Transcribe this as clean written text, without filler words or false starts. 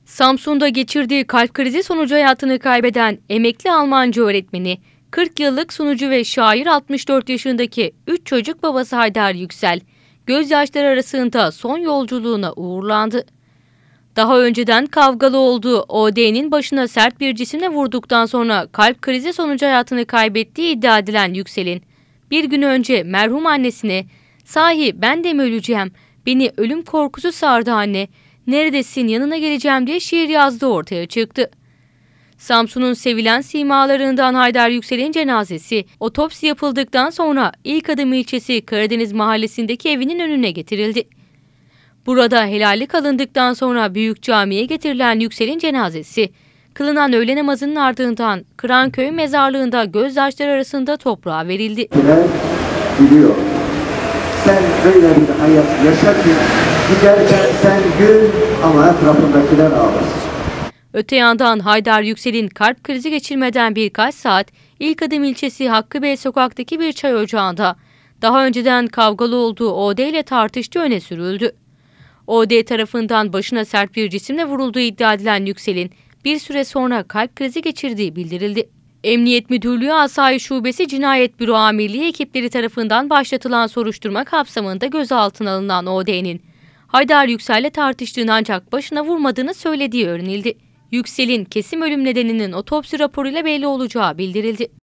Samsun'da geçirdiği kalp krizi sonucu hayatını kaybeden emekli Almanca öğretmeni, 40 yıllık sunucu ve şair 64 yaşındaki 3 çocuk babası Haydar Yüksel, gözyaşları arasında son yolculuğuna uğurlandı. Daha önceden kavgalı olduğu OD'nin başına sert bir cisimle vurduktan sonra kalp krizi sonucu hayatını kaybettiği iddia edilen Yüksel'in, bir gün önce merhum annesine "Sahi ben de mi öleceğim? Beni ölüm korkusu sardı anne. Neredesin, yanına geleceğim" diye şiir yazdığı ortaya çıktı. Samsun'un sevilen simalarından Haydar Yüksel'in cenazesi otopsi yapıldıktan sonra İlkadım ilçesi Karadeniz mahallesindeki evinin önüne getirildi. Burada helallik alındıktan sonra Büyük Cami'ye getirilen Yüksel'in cenazesi, kılınan öğle namazının ardından Kıranköy mezarlığında gözyaşları arasında toprağa verildi. Biliyor. Sen böyle bir hayat yaşa ki giderken sen gül ama etrafındakiler ağlasın. Öte yandan Haydar Yüksel'in kalp krizi geçirmeden birkaç saat İlkadım ilçesi Hakkı Bey sokaktaki bir çay ocağında daha önceden kavgalı olduğu OD ile tartıştığı öne sürüldü. OD tarafından başına sert bir cisimle vurulduğu iddia edilen Yüksel'in bir süre sonra kalp krizi geçirdiği bildirildi. Emniyet Müdürlüğü Asayiş Şubesi Cinayet Büro Amirliği ekipleri tarafından başlatılan soruşturma kapsamında gözaltına alınan OD'nin Haydar Yüksel'le tartıştığını ancak başına vurmadığını söylediği öğrenildi. Yüksel'in kesin ölüm nedeninin otopsi raporuyla belli olacağı bildirildi.